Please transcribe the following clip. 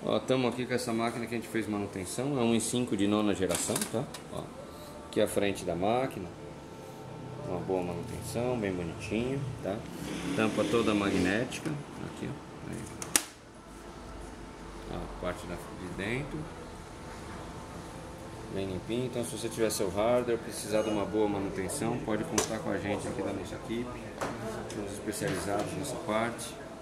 Ó, estamos aqui com essa máquina que a gente fez manutenção, é um i5 de nona geração, tá? Ó, aqui a frente da máquina, uma boa manutenção, bem bonitinho, tá? Tampa toda magnética, aqui, ó, aí. Ó, a parte de dentro, bem limpinho. Então, se você tiver seu hardware, precisar de uma boa manutenção, pode contar com a gente aqui da nossa equipe, somos especializados nessa parte.